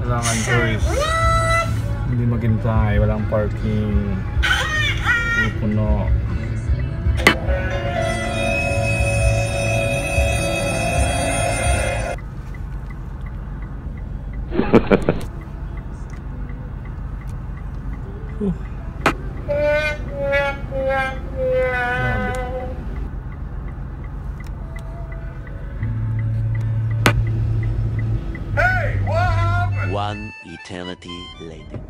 Kailangan choice. Hindi maghintay, walang parking. Puno. One eternity later.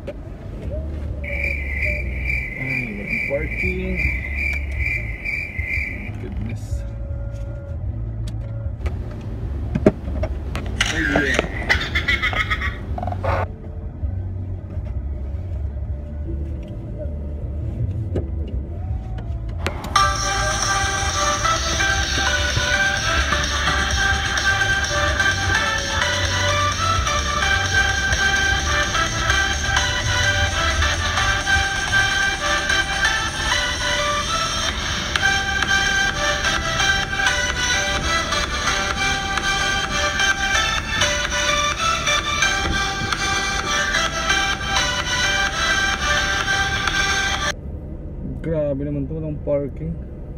Ay, parking. Goodness. Oh yeah. Grabe naman to ng parking.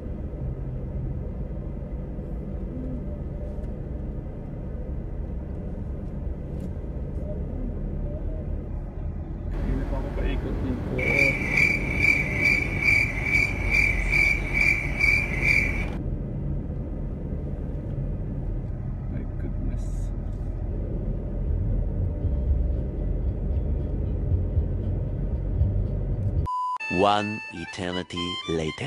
Hindi pa ako paikot dito. My goodness. One eternity later.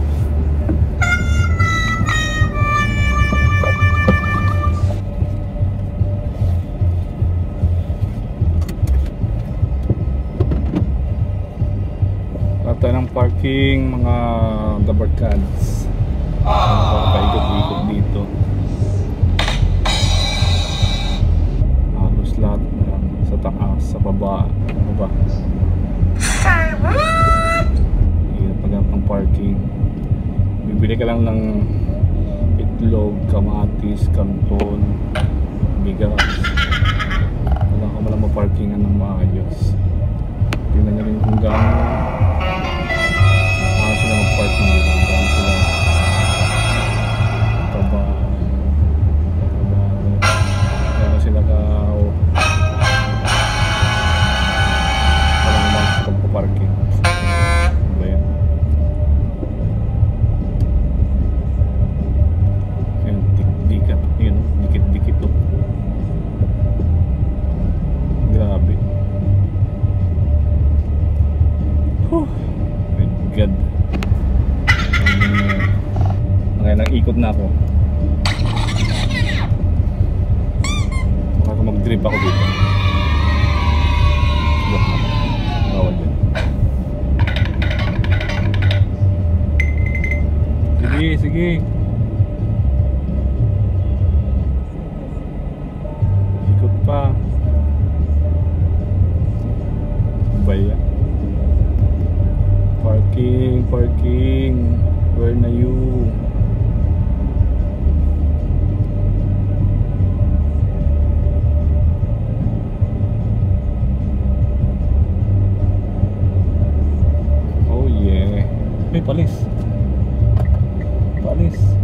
Lahat tayo ng parking, mga dabarkads. Paikot-ikot dito. Halos lahat na lang. Sa taas, sa baba, paghanap ng parking. Bibili ka lang ng itlog, kamatis, kanton, bigas. Wala ka malang maparkingan ng maayos. Tingnan nyo rin kung gaano sila mag-parking dito, gaano sila gaano sila pagpaparking. Dikit-dikit to. Grabe. My God. Ngayon ikot na ako. Baka mag-drip ako dito. Bawal yan. Sige. Ikot pa. Baya. Parking. Where na you? Oh yeah. May palis.